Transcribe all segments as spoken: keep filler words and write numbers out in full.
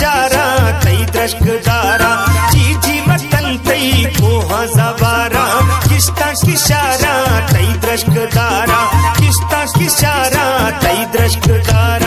किशारा तई द्रष्कदारा जी जी वतन तई कोहा जवारा किस्ता किशारा तई द्रष्कदारा किस्ता किशारा तई द्रष्कदारा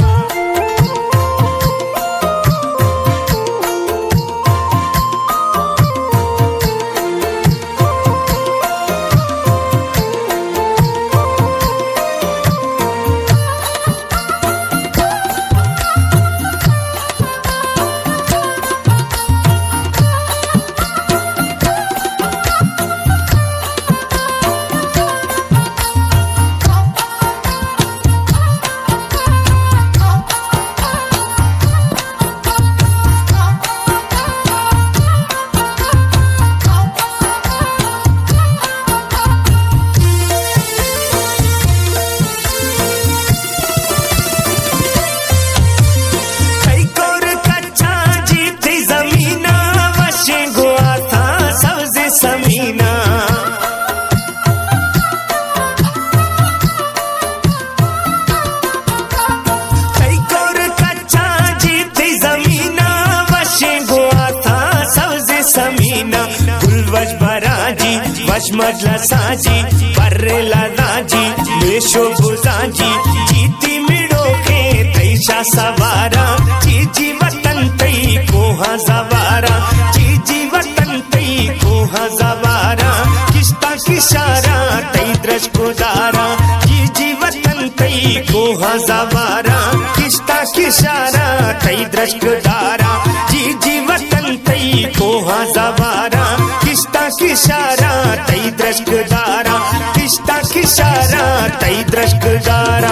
मजला साजी पर्रेला दाजी मेशो बुजाजी जीती मिड़ो के तैशा सवारा जीजी वतन तई कोहा जवारा जीजी वतन तई कोहा जवारा किस्ता किशारा तई द्रष्कदारा जीजी वतन तई कोहा जवारा किस्ता किशारा तई द्रष्कदारा जीजी वतन तई कोहा जवारा किस्ता किशारा तई द्रष्कदारा किस्ता किशारा तई द्रष्कदारा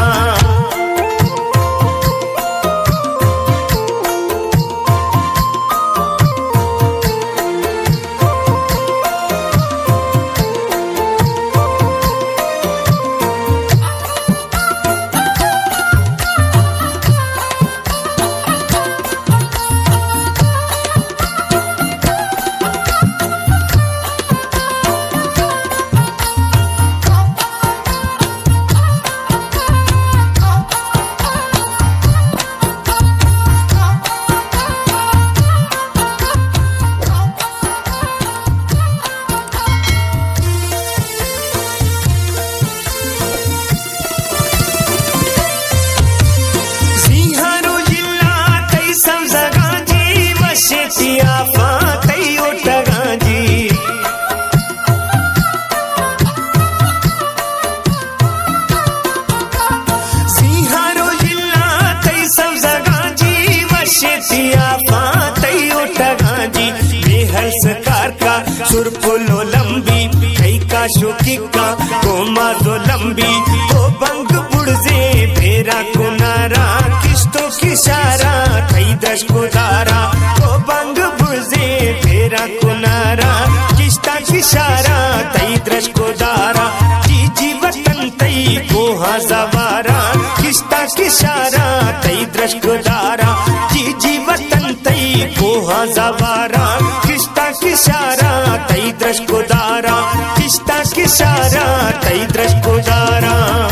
सुरपुलो लंबी कई का शोकिका कोमा जो लंबी तो बंग बुड़जे भेरा कुनारा किस्तो किशारा कई द्रष्कदारा तो बंग बुड़जे भेरा कुनारा किस्ता किशारा तई द्रष्कदारा जीजी वतन तई कोहा जवारा किस्ता किशारा तई द्रष्कदारा जीजी वतन तई कोहा जवारा किस्ता किशारा तई द्रष्कदारा किस्ता किशारा तई द्रष्कदारा।